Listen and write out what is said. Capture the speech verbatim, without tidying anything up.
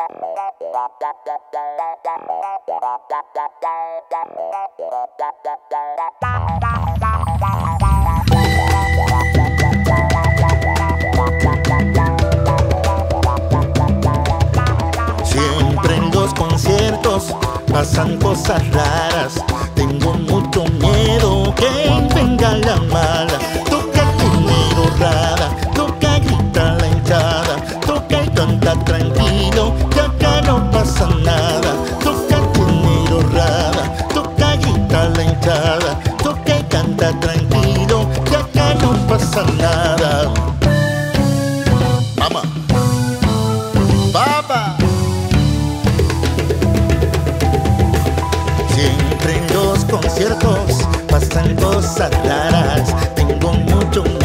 Siempre en los conciertos pasan cosas raras. Tengo mucho miedo que venga la mala. Toca dinero rara, toca gritar la hinchada, toca y canta tranquilo, que acá no pasa nada. Toca dinero rara, toca gritar la hinchada, toca y canta tranquilo, que acá no pasa nada. Mama, baba. Siempre en los conciertos pasan cosas raras. Tengo mucho